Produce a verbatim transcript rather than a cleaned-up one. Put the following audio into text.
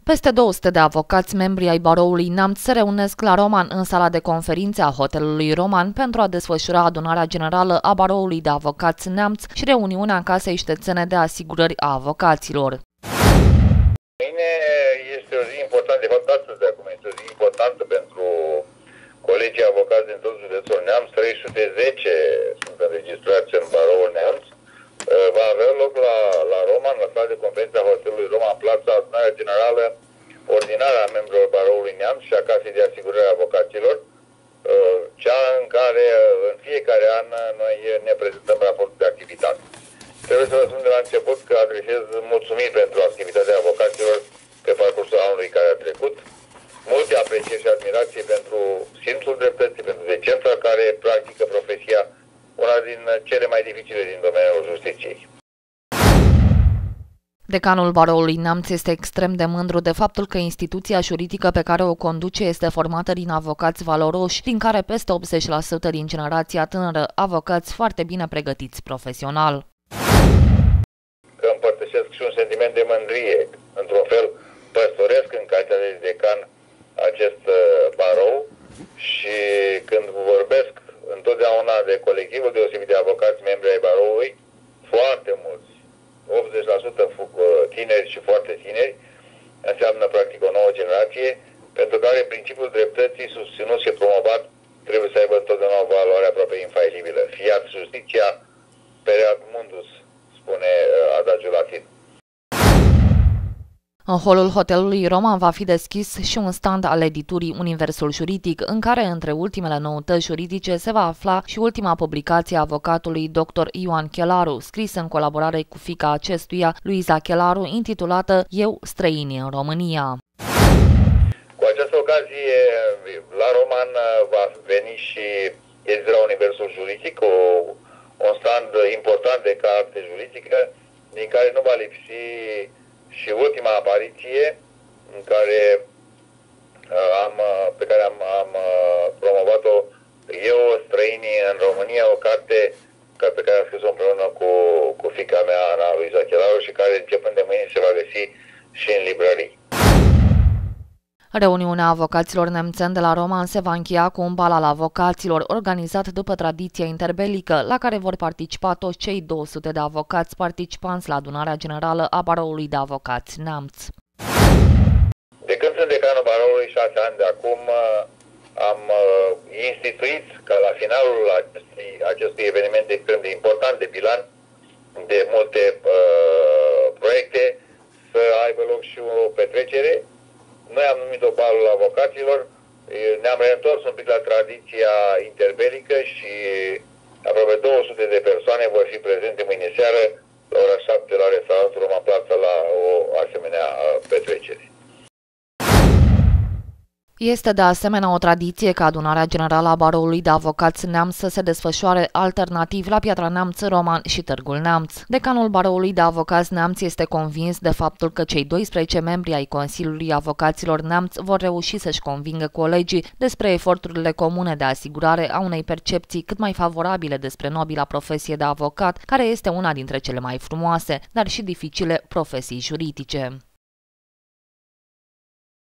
Peste două sute de avocați membri ai Baroului Neamț se reunesc la Roman în sala de conferințe a hotelului Roman pentru a desfășura adunarea generală a Baroului de Avocați Neamț și reuniunea Casei Județene de Asigurări a Avocaților. Mâine este o zi importantă, de fapt astăzi de acum este o zi importantă pentru colegii avocați din tot județul Neamț. trei sute zece sunt înregistrați în Baroul Neamț. Va avea loc la, la Roman, la sala de conferințe a hotelului Roman Plaza, adunarea generală ordinară a membrilor Baroului Neamț și a Casei de Asigurări a Avocaților, cea în care în fiecare an noi ne prezentăm raportul de activitate. Trebuie să vă spun de la început că adresez mulțumiri pentru activitatea avocaților pe parcursul anului care a trecut. Multe aprecieri și admirație pentru simțul dreptății, pentru decența care practică profesia, una din cele mai dificile din domeniul justiției. Decanul Baroului Neamț este extrem de mândru de faptul că instituția juridică pe care o conduce este formată din avocați valoroși, din care peste optzeci la sută din generația tânără, avocați foarte bine pregătiți profesional. Că împărtășesc și un sentiment de mândrie, într-un fel păstoresc în calitate de decan acest barou și când vorbesc întotdeauna de colectivul deosebit de avocați membri ai baroului, foarte mulți, optzeci la sută tineri și foarte tineri, înseamnă practic o nouă generație, pentru care principiul dreptății susținut și promovat trebuie să aibă întotdeauna o valoare aproape infailibilă. Fiat justiția pereat mundus, spune adagiul latin. În holul hotelului Roman va fi deschis și un stand al editurii Universul Juridic, în care, între ultimele noutăți juridice, se va afla și ultima publicație a avocatului doctor Ioan Chelaru, scrisă în colaborare cu fiica acestuia, Luiza Chelaru, intitulată Eu, străinii în România. Cu această ocazie, la Roman va veni și editurea Universul Juridic, o, un stand important de carte juridică, din care nu va lipsi și ultima apariție în care am, pe care am, am promovat-o Eu, străinii în România, o carte pe care am scris-o împreună cu, cu fiica mea, Ana Luiza Chelaru, și care începând de mâine se va găsi și în librării. Reuniunea avocaților nemțeni de la Roman se va încheia cu un bal al avocaților, organizat după tradiția interbelică, la care vor participa toți cei două sute de avocați participanți la adunarea generală a Baroului de Avocați Neamț. De când sunt decanul Baroului, șase ani de acum, am instituit ca la finalul acestui, acestui eveniment extrem de important, de bilan, de multe uh, proiecte, să aibă loc și o petrecere. Noi am numit-o balul avocaților, ne-am reîntors un pic la tradiția interbelică și aproape două sute de persoane vor fi prezente mâine seară la ora șapte la restaurantul Roman Plaza la o asemenea petrecere. Este de asemenea o tradiție ca adunarea generală a Baroului de Avocați Neamț să se desfășoare alternativ la Piatra Neamț, Roman și Târgul Neamț. Decanul Baroului de Avocați Neamț este convins de faptul că cei doisprezece membri ai Consiliului Avocaților Neamț vor reuși să-și convingă colegii despre eforturile comune de asigurare a unei percepții cât mai favorabile despre nobila profesie de avocat, care este una dintre cele mai frumoase, dar și dificile profesii juridice.